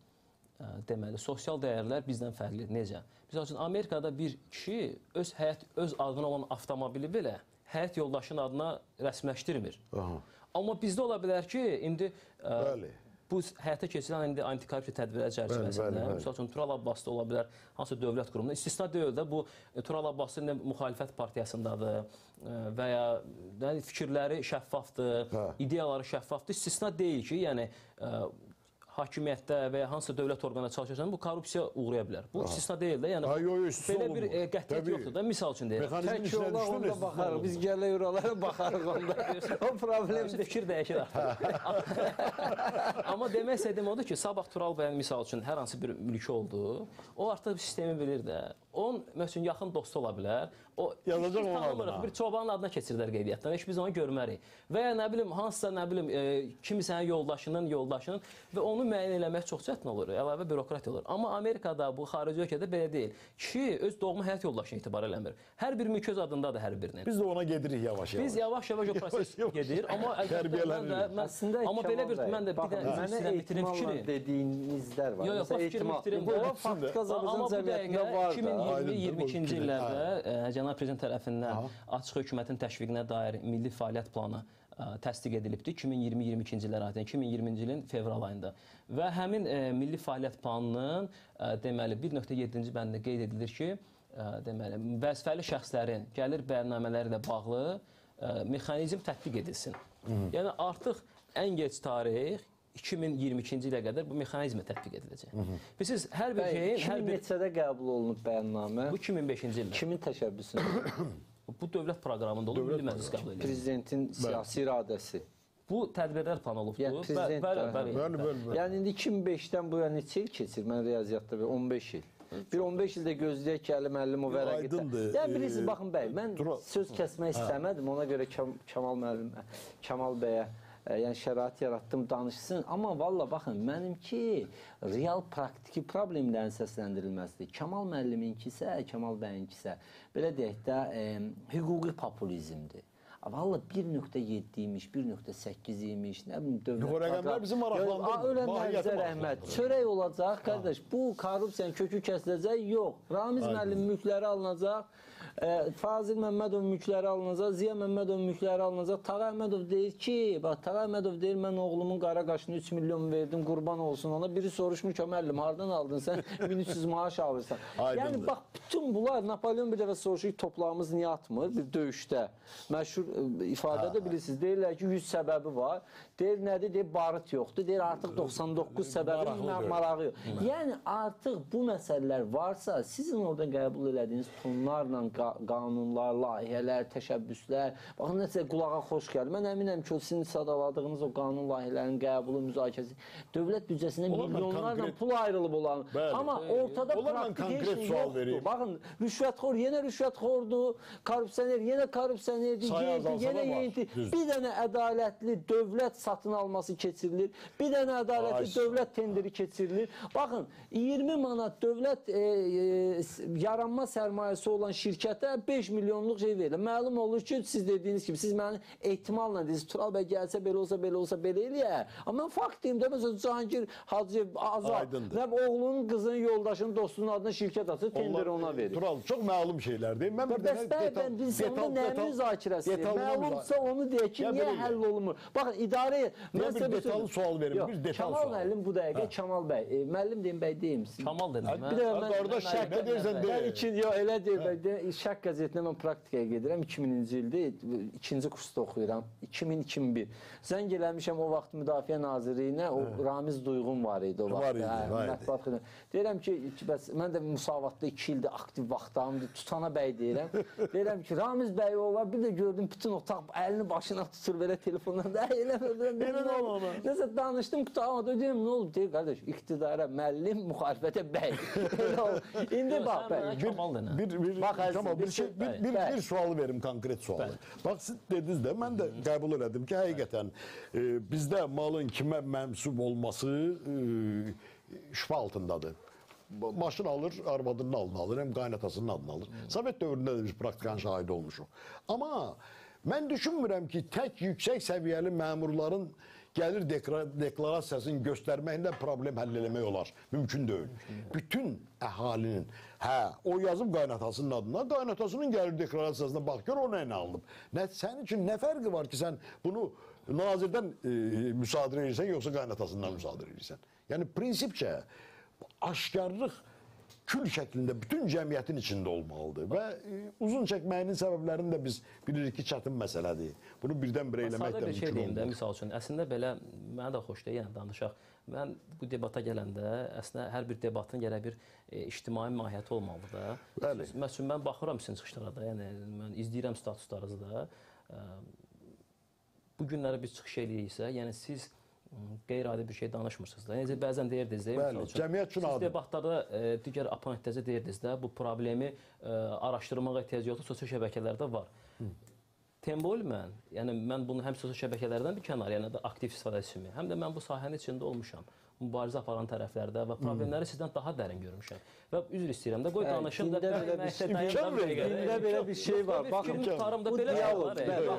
ə, deməli sosial dəyərlər bizdən fərqlidir. Necə? Misal üçün Amerikada bir kişi öz həyat öz adına olan avtomobili belə həyat yoldaşının adına rəsmiləşdirmir. Aha. Amma bizdə ola bilər ki, indi ə, Bəli. bu həyata keçirilən indi antikorrupsiya tədbirləri çərçivəsində, misal üçün Tural Abbas da ola bilər, hansı dövlət qurumunda, istisna deyil də, bu Tural Abbasın müxalifət partiyasındadır və ya yəni, fikirləri şəffafdır, Hə. ideyaları şəffafdır, istisna deyil ki, yəni ə, hakimiyyətdə və ya hansısa dövlət orqanında çalışırsan, bu korrupsiya uğraya bilər. Bu istisna deyil də, yəni Ha, yo, yo, istisna belə bir olunmur. e, qətiyyət Təbii. yoxdur da, misal üçün deyirəm. Mexanizmin Tək içinə yola düşdün, onda istisna baxarıq. olunur. Biz gələk oralara baxarıq onda. O problem Bizim fikir dəyişir artıq. Amma demək istədiyim odur ki, sabah Tural bəyin misal üçün hər hansı bir mülkü oldu, o artıq sistemi bilir də. Onun məsələn yaxın dostu ola bilər. O Yazacaq heç onun tanımırıq, adına. bir çobanın adına keçirdilər qeydiyyatdan. Heç biz onu görmərik. Və ya nə bilim hansısa nə bilim e, kimisə yoldaşının yoldaşının və onu müəyyən eləmək çox çətin olur. Əlavə bürokratiya olur. Amma Amerikada bu xarici ölkədə belə deyil. Kişi öz doğma həyat yoldaşını etibar eləmir. Hər bir mülk öz adındadır hər birinin. Biz də ona gedirik yavaş-yavaş. Biz yavaş-yavaş o proses Yavaş-yavaş gedir, amma əlbəttə mən də tərbiyələnirik. mən, Əslində amma belə bir mən də bir də sizdən bitirim fikri. dediyinizlər var. Yox, yox, Məsələn, fikrimi ehtimal- bitirim Bu də. faktiki Azərbaycan Amma bu cəmiyyətində dəqiqə var iki min da. iyirmi Aydındır, iyirmi ikinci bu fikir. illərdə ə, Cənab Prezident tərəfindən açıq hökumətin təşviqinə dair milli fəaliyyət planı ə, təsdiq edilibdir. iki min iyirmi iyirmi ikinci illər ayında, iki min iyirminci ilin fevral ayında. Və həmin ə, milli fəaliyyət planının ə, deməli bir nöqtə yeddinci bəndində qeyd edilir ki, ə, deməli vəzifəli şəxslərin gəlir bəyannamələri ilə bağlı ə, mexanizm tətbiq edilsin. Yəni artıq ən gec tarix iki min iyirmi ikinci ilə qədər bu mexanizmə tətbiq ediləcək. Və siz hər bir şeyin, hər Kimin bir neçədə qəbul olunub bəyannamə? bu iki min beşinci ildə Kimin təşəbbüsündə? bu dövlət proqramında olub, milli məclis qəbul edir. Prezidentin siyasi iradəsi. Bu tədbirlər planı olubdur. Yəni Bə- prezident bəli, də- bəli. Bəli, bəli, bəli. Yəni indi iki min beşdən bu yana neçə il keçir? Mən riyaziyyatda bir on beş il. Bir on beş ildə gözləyək ki, Əli müəllim o vərəqi. Aydındır. Yəni bilirsiniz, baxın bəy, mən Tural- söz kəsmək istəmədim. Ona görə Kam- Kamal müəllim, Kamal bəyə ə, yəni şərait yaratdım, danışsın. Amma valla baxın, mənimki real praktiki problemlərin səsləndirilməsidir. Kamal müəlliminkisə, Kamal bəyinkisə belə deyək də ə, hüquqi populizmdir. Valla bir nöqtə yeddi imiş, bir nöqtə səkkiz imiş, nə bilim dövlət... Yox, o rəqəmlər bizi maraqlandırmır. Ölənlərimizə Mahiyyəti rəhmət. maraqlandırır. Çörək olacaq, qardaş, bu korrupsiyanın kökü kəsiləcək, yox. Ramiz müəllim mülkləri alınacaq, e, Fazil Məmmədov mülkləri alınacaq, Ziya Məmmədov mülkləri alınacaq. Tağa Əhmədov deyir ki, bax, Tağa Əhmədov deyir, mən oğlumun qara qaşını üç milyon verdim, qurban olsun ona. Biri soruşmur ki, müəllim, hardan aldın sən? min üç yüz maaş alırsan. Aydındır. Yəni, bax, bütün bunlar, Napolyon bir dəfə soruşur ki, toplağımız niyə atmır? Bir döyüşdə. Məşhur e, ifadə də bilirsiniz. Deyirlər ki, yüz səbəbi var. Deyir, nədir? Deyir, barıt yoxdur. Deyir, artıq doxsan doqquz səbəbi Maraqlı marağı yox. Yəni, artıq bu məsələlər varsa, sizin orada qəbul elədiyiniz tonlarla qa qanunlar, layihələr, təşəbbüslər, baxın, nəsə qulağa xoş gəlir. Mən əminəm ki, o sizin sadaladığınız o qanun layihələrinin qəbulu, müzakirəsi, dövlət büdcəsində Onlarla milyonlarla konkret- pul ayrılıb olan. Bəli. Amma ortada Onlarla praktik konkret heç sual yoxdur. vereyim. Baxın, rüşvətxor, yenə rüşvətxordur, korrupsioner, yenə korrupsionerdir, Sayı yeyinti, azalsa yenə da var. yeyinti. Düzdür. Bir dənə ədalətli dövlət satın alması keçirilir. Bir dənə ədalətli Ay, dövlət tenderi keçirilir. Baxın, iyirmi manat dövlət e, e, yaranma sərmayəsi olan şirkətə beş milyonluq şey verilir. Məlum olur ki, siz dediyiniz kimi, siz məni ehtimalla dediniz, Tural bəy gəlsə belə olsa, belə olsa, belə eləyər. Amma mən fakt deyim də, məsələn, Cahangir Hacıyev Azad, Aydındır. nə oğlunun, qızının, yoldaşının, dostunun adına şirkət açır, tenderi ona verir. Tural, çox məlum şeylərdir. Mən bir Bəs dənə bəy, detal- mən biz detal- onda nəyə detal- müzakirəsi? detallı Məlumsa onu deyək ki, Ya niyə belə həll olunmur? Baxın, idarə... bir Mən sizə detallı söz- sual verim, Yox, bir detal Kamal sual. müəllim bu dəqiqə, Kamal bəy, e, müəllim deyim, bəy deyim. Kamal dedim. Bir də mən, qardaş, mən- nə deyirsən de. Mən iki, yox, elə deyil, bəy, de, Şərq qəzetində mən praktikaya gedirəm, iki mininci ildir, ikinci kursda oxuyuram, iki min iki min bir. Zəng eləmişəm o vaxt Müdafiə Nazirliyinə, o Ramiz Duyğun var idi o vaxt. Var idi, hə, var idi. mətbuat xidməti. Deyirəm ki, ki, bəs mən də müsavatda iki ildir aktiv vaxtlarımdır, tutana bəy deyirəm. Deyirəm ki, Ramiz bəy o var, bir də gördüm bütün otaq əlini başına tutur belə telefondan da eləmədən. Elə nə oldu? Nəsə danışdım, qutamadı, deyirəm, nə olub? Deyir, qardaş, iqtidara, müəllim, müxalifətə bəy. Elə oldu. İndi bax, bəy. Bir, Kamal denə. Bir, bir, Bax, əzizim, Kamal, bir, bir şey, şey- bir, bir, bəli. bir sual verim, konkret sualı. Bax, siz dediniz də, mən də qəbul elədim ki, həqiqətən e, bizdə malın kimə mənsub olması e, şübhə altındadır. maşın alır, arvadının adını alır, hem qaynatasının adını alır. Sovet dövründə də biz praktikan şahidi olmuşuq. Amma mən düşünmürəm ki, tək yüksək səviyyəli məmurların gəlir deklarasiyasını göstərməklə problem həll eləmək olar. Mümkün deyil. Bütün əhalinin, hə, o yazıb qaynatasının adına, qaynatasının gəlir deklarasiyasına bax, gör o nə ilə alınıb. Nə, sənin üçün nə fərqi var ki, sən bunu nazirdən e, müsadirə edirsən, yoxsa qaynatasından müsadirə edirsən? Yəni, prinsipcə, aşkarlıq kül şəklində bütün cəmiyyətin içində olmalıdır və e, uzun çəkməyinin səbəblərini də biz bilirik ki, çətin məsələdir. Bunu birdən-birə eləmək də bir şey mümkün deyim də, olmur. misal üçün, əslində belə, mənə də xoş deyil, yəni danışaq. Mən bu debata gələndə, əslində hər bir debatın gərək bir e, ictimai mahiyyəti olmalıdır da. Bəli. Məsələn, mən baxıram sizin çıxışlara da, yəni mən izləyirəm statuslarınızı da. E, bu günləri biz çıxış eləyiriksə, yəni siz qeyri-adi bir şey danışmırsınız da. Necə bəzən deyirdiniz də, Bəli, cəmiyyət üçün siz adi. debatlarda e, digər oponentlərə deyirdiniz də, bu problemi e, araşdırmağa ehtiyac yoxdur, sosial şəbəkələrdə var. Hı. Tembol mən, yəni mən bunu həm sosial şəbəkələrdən bir kənar, yəni də aktiv istifadəçisiyim, həm də mən bu sahənin içində olmuşam. Mübarizə aparan tərəflərdə və problemləri sizdən daha dərin görmüşəm. Və üzr istəyirəm də, qoy danışım da. Dində belə bir şey var. Baxın, bu diyalog,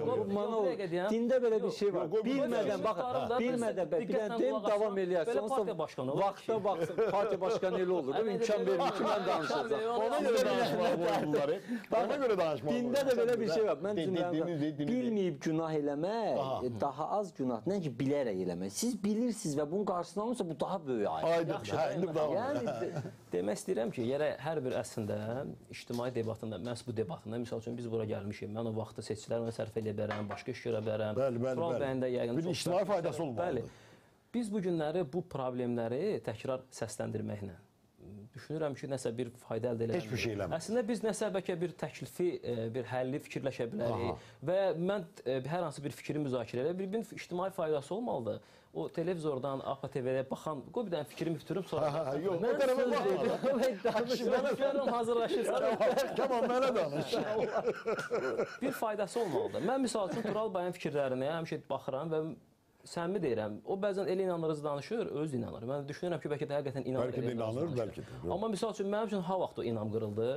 dində belə bir şey var. Bilmədən, baxın, bilmədən, bilən deyim, davam eləyərsən. Vaxta baxsın, partiya başqanı elə olur. İmkan verir ki, mən danışacaq. Ona görə danışmaq var bunları. Ona görə danışmaq var. Dində də belə bir şey var. Mən cümləmdə bilməyib günah eləmək, daha az günah, nəinki bilərək eləmək. Siz bilirsiniz və bunun qarşısında olmasa bu daha böyük ayıb. Yəni, demək istəyirəm ki, yerə hər bir əslində ictimai debatında, məhz bu debatında, misal üçün biz bura gəlmişik, mən o vaxtı seçkilərimi sərf edə bilərəm, başqa iş görə bilərəm. Bəli, bəli, bəli. Bir ictimai faydası olmalıdır. Biz bu günləri bu problemləri təkrar səsləndirməklə düşünürəm ki, nəsə bir fayda əldə eləmək. Heç bir şey eləmir. Əslində biz nəsə bəlkə bir təklifi, bir həlli fikirləşə bilərik və mən hər hansı bir fikri müzakirə elə bir ictimai faydası olmalıdır. O televizordan, A P T V-yə baxan, qoy bir dənə fikrimi bitirib sonra. Yox, o tərəfə baxma. Mən görürəm, hazırlaşırsan. Tamam, mənə danış. Bir faydası olmalıdır. Mən misal üçün Tural bəyin fikirlərinə həmişə baxıram və səmimi deyirəm, o bəzən elə inanırız danışır, öz inanır. Mən düşünürəm ki, bəlkə də həqiqətən inanır. Bəlkə də inanır, bəlkə də. Amma misal üçün, mənim üçün ha vaxt o inam qırıldı.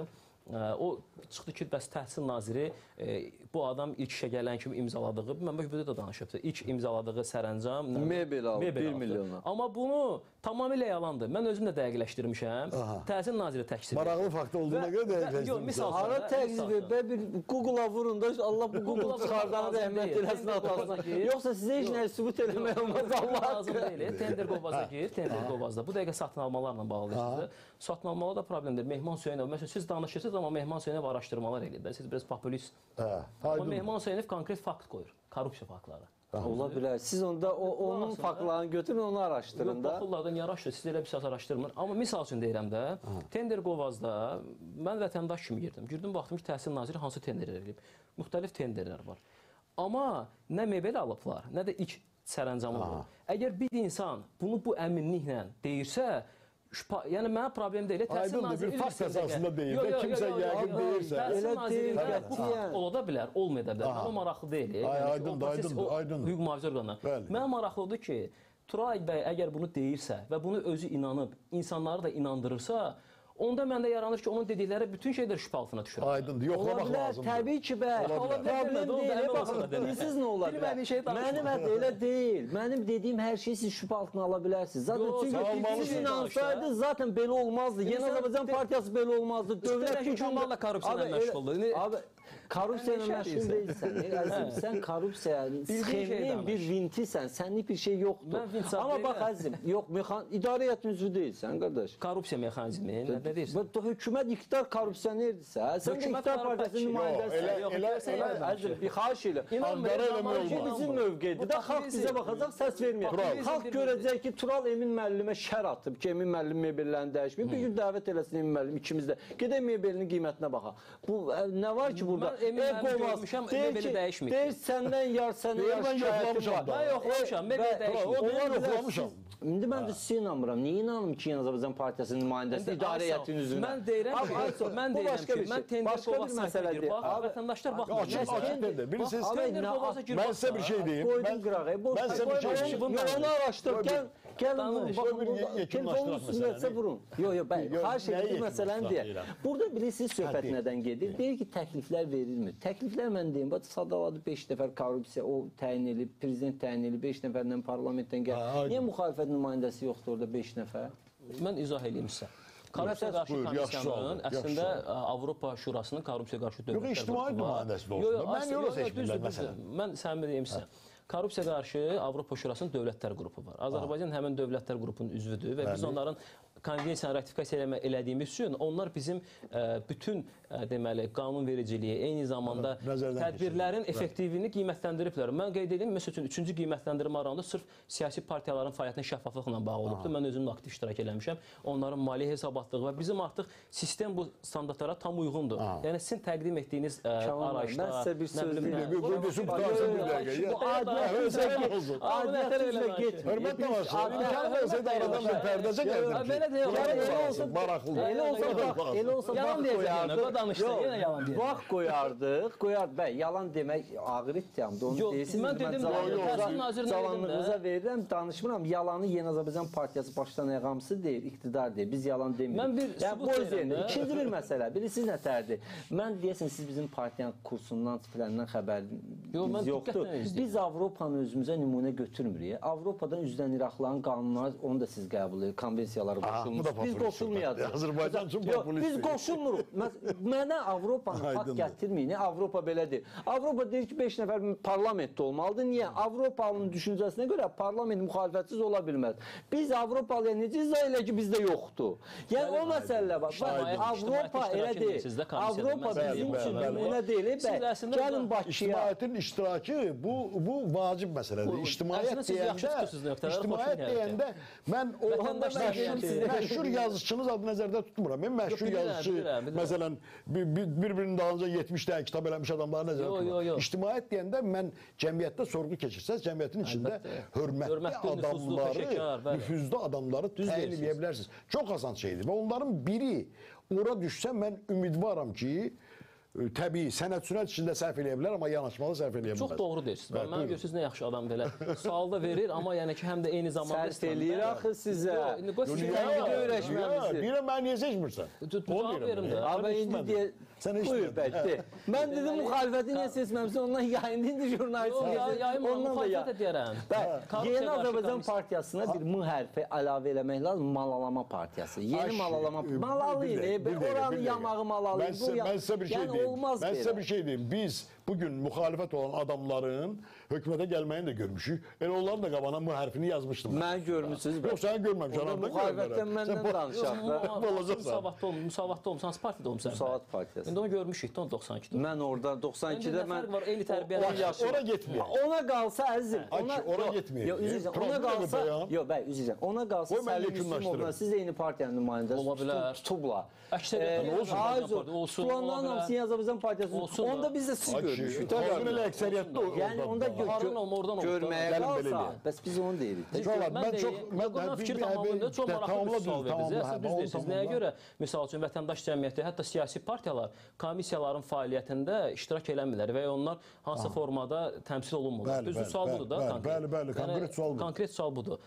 O çıxdı ki, bəs təhsil naziri bu adam ilk işə gələn kimi imzaladığı, mən bəlkə burada da danışıbdır, ilk imzaladığı sərəncam mebel aldı, bir milyona. Amma bunu tamamilə yalandır. Mən özüm də dəqiqləşdirmişəm. Təhsil naziri təksib. Maraqlı fakt olduğuna görə dəqiqləşdirmişəm. Hara təksib və bir Google-a vurun da Allah bu Google çıxardanı rəhmət eləsin atasına. Yoxsa sizə heç nə sübut eləmək olmaz Allah lazım deyil. Tender qovaza gir, tender qovazda. Bu dəqiqə satın almalarla bağlıdır. Satın almalar da problemdir. Mehman Hüseynov, məsələn siz danışırsınız amma Mehman Hüseynov araşdırmalar eləyir. Siz biraz populist. Amma Mehman Hüseynov konkret fakt qoyur. Korrupsiya faktları. Ola bilər. Siz onda o, onun faktlarını götürün, onu araşdırın da. Yox, niyə araşdırır? Siz elə bir saat araşdırmır. Amma misal üçün deyirəm də, tender qovazda mən vətəndaş kimi girdim. Girdim, baxdım ki, təhsil naziri hansı tenderlər eləyib. Müxtəlif tenderlər var. Amma nə mebel alıblar, nə də ilk sərəncamı var. Əgər bir insan bunu bu əminliklə deyirsə, yəni mənə problem deyil. Təhsil naziri bir fakt əsasında deyil. Kimsə yəqin deyirsə. Təhsil nazirində bu fakt ola da bilər, olmaya da bilər. Mənə maraqlı deyil. Aydındır, aydındır, aydındır. Hüquq mühafizə orqanına. Mənə maraqlıdır ki, Tural bəy əgər bunu deyirsə və bunu özü inanıb, insanları da inandırırsa, onda məndə yaranır ki, onun dedikləri bütün şeylər şübhə altına düşür. Aydındır, yoxlamaq lazımdır. Təbii ki, bəli. Problem deyil. Baxın, bilirsiniz nə ola bilər? Mənim ədə elə deyil. Mənim dediyim hər şeyi siz şübhə altına ala bilərsiniz. Zaten çünki siz inansaydı, zaten belə olmazdı. Yeni Azərbaycan Partiyası belə olmazdı. Dövlət hökmdarla korrupsiya ilə məşğuldur. Abi, korrupsiya ilə məşğul deyilsən. Əzizim, sən korrupsiya, sxemin bir vintisən. Sənlik bir şey yoxdur. Amma bax əzizim, yox, idarə heyətinin üzvü deyilsən, qardaş. Korrupsiya mexanizmi, nə deyirsən? Hökumət iqtidar korrupsionerdirsə, sən də iqtidar partiyasının nümayəndəsisən. Əzizim, bir xahiş elə. Bu bizim mövqedir. Da xalq bizə baxacaq, səs verməyəcək. Xalq görəcək ki, Tural Emin müəllimə şər atıb ki, Emin müəllim mebellərini dəyişməyib. Bir gün dəvət eləsin Emin müəllim ikimiz də. Gedək mebelinin qiymətinə baxaq. Bu nə var ki burada? Görmüşəm, mebeli dəyişməyib. Deyir, səndən yar, səndən yar şikayətim var. Mən yoxlamışam, mebeli dəyişməyib. yoxlamışam. İndi mən də sizə inanmıram. Niyə inanım ki, Yeni Azərbaycan Partiyasının nümayəndəsi idarə heyətinin üzvünə? Mən deyirəm ki, mən deyirəm ki, mən tender qovasına girir. Bax, vətəndaşlar baxmır. Bilirsiniz, mən sizə bir şey deyim. Qoydum qırağa. Mən sizə bir şey deyim. Onu araşdırırkən Gəlin vurun, Danış. baxın, Bir burada yekunlaşdıraq telefonun üstündəsə məsələni. vurun. Yox, yox, bəy, Yox, xahiş nəyi edir məsələni deyə. yekunlaşdıraq Burada bilirsiniz söhbət deyil. nədən gedir? Deyir ki, təkliflər verilmir. Təkliflər mən deyim, bax sadaladı beş nəfər korrupsiya, o təyin edib, prezident təyin edib, beş nəfərlə parlamentdən Ha, gəl. aydın. Niyə müxalifət nümayəndəsi yoxdur orada beş nəfər? Mən izah edeyim sizə. Korrupsiya qarşı Buyur, yaxşı komissiyanın sualdır, yaxşı əslində sualdır. Avropa Şurasının korrupsiya qarşı dövlətlər Yox, ictimai qrupu var. nümayəndəsi də Yox, olsun. yox, Mən aslında- yola yox, yox, seçmirlər düzdür, məsələn. düzdür. Mən səmimi deyim sizə. Korrupsiya qarşı Avropa Şurasının dövlətlər qrupu var. Azərbaycan həmin dövlətlər qrupunun üzvüdür və biz onların konvensiyanı ratifikasiya eləmə, elədiyimiz üçün onlar bizim ə, bütün ə, deməli qanunvericiliyi, eyni zamanda Nəzərdən tədbirlərin effektivliyini qiymətləndiriblər. Mən qeyd edeyim, məsəl üçün üçüncü qiymətləndirmə arasında sırf siyasi partiyaların fəaliyyətinin şəffaflıqla bağlı olubdur. Mən özüm də aktiv iştirak eləmişəm. Onların maliyyə hesabatlığı və bizim artıq sistem bu standartlara tam uyğundur. Yəni sizin təqdim etdiyiniz ə, Kamal bəy, arayışlar, mən sizə bir nə söz bilim, deyim. nə- Bir- bir- bir- bir- qutarsın bir dəqiqə. Bu adiyyətimizə olsun. adiyyətimizə getmir. Hörmətlə başlayın. İmkan versəydə aradan bir pərdəcə Ha, gəldim belə deyil, ki. elə Yarım olsa- olsun, maraqlıdır. Elə olsa bax, elə olsa Yalan bax deyəcək yenə, qoyardıq. o danışdı, Yox, yenə yalan deyəcək. Bax qoyardıq, qoyard. Bəy, yalan demək ağır ittihamdır. Onu Yox, deyirsiniz. mən dedim də, Təhsil Nazirinə cavanlığınıza dedim də. verirəm, danışmıram. Yalanı Yeni Azərbaycan Partiyası başdan ayağamsı deyil, iqtidar deyil. Biz yalan demirik. Mən bir yəni, sübut bu verirəm üzərində. də. İkinci bir məsələ, bilirsiniz nətərdir? Mən deyəsən siz bizim partiyanın kursundan, filandan Yox, mən xəbəriniz yoxdur. diqqətlə izləyirəm. Biz Avropanı özümüzə nümunə götürmürük. Avropadan üzdən iraqların qanunları, onu da siz qəbul edirsiniz, konvensiyalara bu da qoşulmusunuz. Biz populist qoşulmayacağıq. Azərbaycan üçün Yox, populist biz deyil. qoşulmuruq. Məs- Mənə Avropanı fakt Aydındır. gətirməyin. Avropa belədir. Avropa deyir ki, beş nəfər parlamentdə olmalıdır. Niyə? Avropalının düşüncəsinə görə parlament müxalifətsiz ola bilməz. Biz Avropalıya necə izah elə ki, bizdə yoxdur. Yəni o məsələ var. Bax, İctimaiyyət- Avropa ictimaiyyət elə iştirakı deyil. sizdə komissiyada Avropa məsələ bizim yox. üçün Bəli, bəli. nümunə deyil. Siz Bəy, əslində gəlin burada Bakıya. İctimaiyyətin iştirakı bu bu vacib məsələdir. Bu- İctimaiyyət əslində siz yaxşı deyəndə, tutursunuz nöqtələri, İctimaiyyət xoşum gəlir. deyəndə mən o onda Vətəndaşlar məşhur, deyir ki- məşhur yazıçınız adı nəzərdə tutmuram. Mən məşhur bilirəm, yazıcı, bilirəm, bilirəm. məsələn, bir- bir- bir-birinin daha önce yetmiş dənə kitab eləmiş adamları nəzərdə Yo, yo, tutmuram. yo. İctimaiyyət deyəndə mən cəmiyyətdə sorğu keçirsəz, cəmiyyətin içində hörmətli Hörmətli, nüfuzlu, adamları, peşəkar, bəli. nüfuzlu adamları təyin deyirsiniz. edə bilərsiniz. Çox asan şeydir və onların biri ora düşsə mən ümidvaram ki, e, təbii sənət-sünət içində səhv eləyə bilər, amma yanaşmalı səhv eləyə bilməz. Çox doğru deyirsiniz. Bəli, Mənə buyurun. görürsünüz nə yaxşı adam belə sual da verir, amma yəni ki, həm də eyni zamanda Sərf eləyir axı sizə. Yox, indi qoy Yo, siz niyə? tənqid Niyə öyrəşmə. öyrəşməmisiniz? Deyirəm, mən niyə seçmirsən? Tut- Onu cavab deyirəm verim mən. də. Amma indi eşitmədim. deyə Sən buyur eşitmədin. bəy, de. Mən dedim Deməli, müxalifəti niyə seçməmisən? Ondan yayında indi jurnalist Yox, ya- yayım ondan da ya. müxalifət edirəm. Bəy, Korrupsiya Yeni qarşı Azərbaycan komissiya. Partiyasına bir M hərfi əlavə eləmək lazım. Malalama partiyası. Yeni Ay, malalama. bir- Malalı bir dəqiqə, ilə bir dəqiqə, oranın bir dəqiqə. yamağı malalı. Ben size, ben size bir şey yəni diyeyim. olmaz Ben size belə. bir şey diyeyim. Biz bugün muhalefet olan adamların hükümete gelmeyini de görmüşük. Ben onların da qabana bu harfini yazmıştım. Mən görmüsünüz bəy. Yok sen görmemişsin. Onda Onlardan müxalifətdən görmürəm. məndən Sen bu- danışaq da. Olacaqsan. Müsavatda olmuş, müsavatda olmuş. Hansı partiyada olmusan? Müsavat partiyası. İndi onu görmüşük, on doxsan ikidə. Mən orada doxsan ikidə İndi nə mən fərq var? Eyni tərbiyəli on yaşım. Ora getmiyor. Ona qalsa əzizim, Ay ona ki, ora yox, getməyək. yox, üzr istəyirəm, ona Problem qalsa, nədir ya? yox bəy, üzr istəyirəm, ona qalsa Qoy mən Səlim yekunlaşdırım. Müslümovla siz eyni partiyanın nümayəndəsi Ola bilər. tutubla. Əksəriyyət Ee, olsun, hayır, olsun, olsun, tutulanların ola bilər. hamısı Yeni Azərbaycan Partiyası. Olsun da. Onda biz də siz Ay ki, görmüşük. Xalqın elə əksəriyyətdə o- Yəni onda gö Harun olma, oradan olma. görməyə Gəlin qalsa, belə eləyək. bəs biz onu deyirik. Çox var. Mən Mən də çox mən, mən bir- fikir bir- tamamında bir- çox maraqlı tamamla bir sual düz, verdiniz. tamamla, Əslində hə, düz onu deyirsiniz. tamamla. Nəyə görə misal üçün vətəndaş cəmiyyəti, hətta siyasi partiyalar komissiyaların fəaliyyətində iştirak eləmirlər və ya onlar hansı formada təmsil olunmurlar? Bəli, Düzdür, bəli, sual bəli, budur da. bəli, konkret. bəli, bəli, konkret Yəni, sual budur. Konkret sual budur.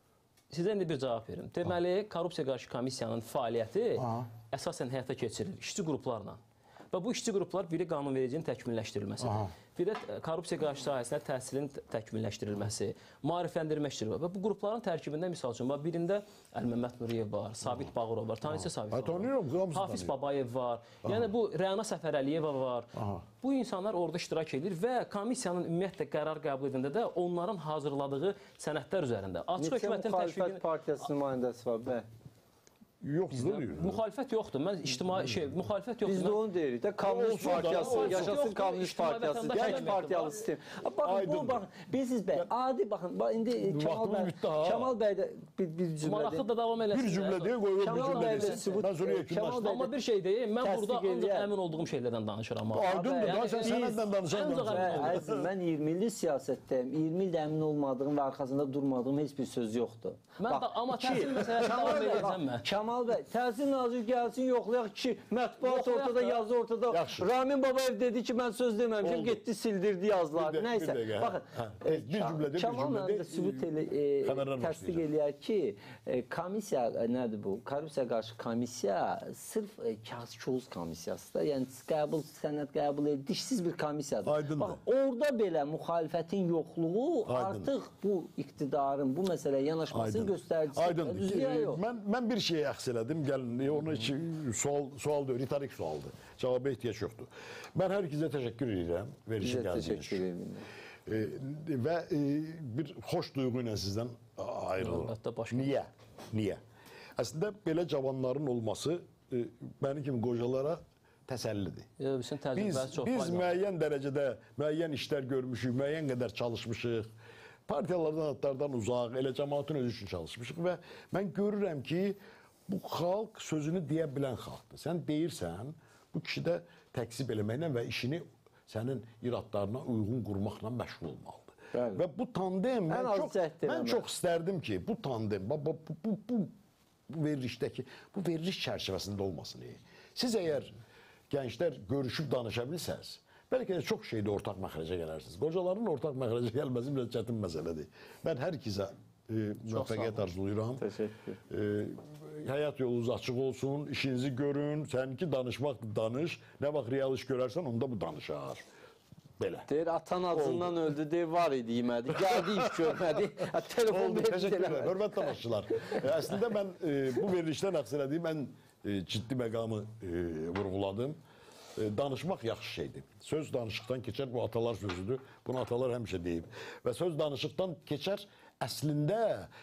Sizə indi bir cavab verim. Deməli, korrupsiya qarşı komissiyanın fəaliyyəti əsasən həyata keçirilir işçi qruplarla. Və bu işçi qruplar biri qanunvericinin təkmilləşdirilməsidir. Biri korrupsiya qarşı sahəsində təhsilin təkmilləşdirilməsi, maarifləndirmə işləri var. Və bu qrupların tərkibində misal üçün var. Birində Əlməmməd Nuriyev var, Sabit Bağırov var, Tanrıça Sabit Ha, tanıyıram, Bağırov var, hamısını Hafiz tanıyıram. Babayev var. Yəni bu Rəna Səfərəliyeva var. Bu insanlar orada iştirak edir və komissiyanın ümumiyyətlə qərar qəbul edəndə də onların hazırladığı sənədlər üzərində açıq Neçə hökumətin müxalifət təşviqini partiyası nümayəndəsi var bəy. Yox, deyir. müxalifət yoxdur. Mən ictimai şey, müxalifət yoxdur. Biz də Mən- onu deyirik də Kommunist Olsun da, partiyası, olsun. yaşasın Yoxdur, Kommunist ictimai partiyası, vətəndaş gənc cəmiyyəti partiyalı var. sistem. Ha, Baxın bu Aydındır. baxın bilirsiniz bəy, adi baxın, bax indi Kemal Vaxtımız bəy, bitdi ha. Kemal bəy də bir bir cümlədə Maraqlı da davam eləsin. Bir cümlə deyə qoyur, bir Kemal cümlə bəy də desin. sübut- Ben sonra Kemal yekunlaşdım. bəy- Amma bir şey deyim, mən Təsdiq burada ancaq eləyər. əmin olduğum şeylərdən danışıram. ha. Aydındır da, Yəni sen biz- sənədlə danışan Ancaq danışan. əmin Bəy, oldum. əzizim, mən iyirmi illik siyasətdəyim, iyirmi ildə əmin olmadığım və arxasında durmadığım heç bir söz yoxdur. Mən Bax, də- amma iki- təhsil məsələsində Kemal davam bəy, edəcəm bax, mən. Kemal Kemal bəy, Təhsil Naziri gəlsin, yoxlayaq ki, mətbuat ortada, yazı ortada. Yaxşı. Ramin Babayev dedi ki, mən söz deməmişim, getdi sildirdi yazıları. Bir də- Nəysə, bir dəqiqə, baxın, hə, hə. Bir cümlədə, bir Kemal cümlədə, məndə sübut elə, e, xəbərdən təsdiq başlayacağım. eləyər ki, e, komissiya, e, nədir bu? Korrupsiya qarşı komissiya sırf e, kağız komissiyasıdır. Yəni qəbul, sənəd qəbul edir, dişsiz bir komissiyadır. Aydındır. Bax, orada belə müxalifətin yoxluğu Aydındır. artıq bu iktidarın bu məsələyə yanaşmasının göstəricisi. Aydındır. Düzdür ya, yox? Mən, mən bir şeyi əks elədim. Gəlin, e, onun için sual, sual deyil, ritorik sualdır. Cavaba ehtiyac yoxdur. Mən hər ikizə təşəkkür edirəm. Verişin Bizə gəldiyiniz təşəkkür üçün. edirəm. E, və e, bir xoş duyğu ilə sizdən ayrılıram. Əlbəttə, başqa. Niyə? Niyə? Əslində belə cavanların olması e, mənim kimi qocalara təsəllidir. Ya, bizim Biz, təcrübəsi çox biz faydalı. müəyyən dərəcədə müəyyən işlər görmüşük, müəyyən qədər çalışmışıq. Partiyalardan, adlardan uzaq, elə cəmaatın özü üçün çalışmışıq və mən görürəm ki, bu xalq sözünü deyə bilən xalqdır. Sən deyirsən, bu kişi də təksib eləməklə və işini sənin iradlarına uyğun qurmaqla məşğul olmalıdır. Bəli. Və bu tandem, Ən mən az çox, cəhd mən eləmək. çox istərdim ki, bu tandem, bu, bu, bu, bu, bu verilişdəki, bu veriliş çərçivəsində olmasın. Siz əgər gənclər görüşüb danışa bilsəz, bəlkə də çox şeydə ortaq məxrəcə gələrsiniz. Qocaların ortaq məxrəcə gəlməsi biraz çətin məsələdir. Mən hər ikizə e, müvəffəqiyyət arzulayıram. Təşəkkür. E, həyat yolunuz açıq olsun, işinizi görün, səninki danışmaq danış, nə vaxt real iş görərsən onda bu danışar. Belə. Deyir, atan acından öldü, deyir, var idi yemədi, gəldi iş görmədi, ha, telefon Oldu, verdi, təşəkkür edirəm. eləmədi. Hörmətli tamaşaçılar. E, Əslində mən e, bu verilişdən əks elədiyim ən e, ciddi məqamı e, vurğuladım. E, danışmaq yaxşı şeydir. Söz danışıqdan keçər, bu atalar sözüdür. Bunu atalar həmişə deyib. Və söz danışıqdan keçər, əslində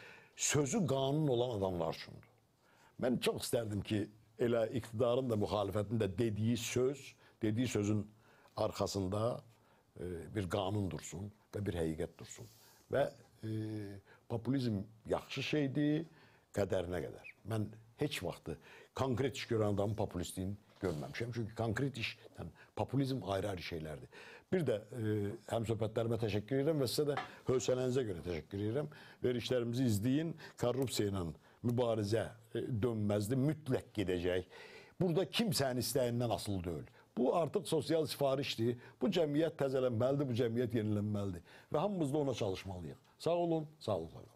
sözü qanun olan adamlar üçündür. Mən çox istərdim ki, elə iqtidarın da, müxalifətin də dediyi söz, dediyi sözün arxasında e, bir qanun dursun və bir həqiqət dursun. Və e, populizm yaxşı şeydir, qədərinə qədər. Mən heç vaxtı konkret iş görən adamın populistliğini görməmişəm. Çünki konkret işdən populizm ayrı-ayrı şeylərdir. Bir də e, həm söhbətlərimə təşəkkür edirəm və sizə də hövsələnizə görə təşəkkür edirəm. Verişlərimizi izləyin. Korrupsiya ilə mübarizə e, dönməzdir, mütləq gedəcək. Burada kimsənin istəyindən asılı deyil. Bu artıq sosial sifarişdir. Bu cəmiyyət təzələnməlidir, bu cəmiyyət yenilənməlidir. Və hamımız da ona çalışmalıyıq. Sağ olun, sağ olun.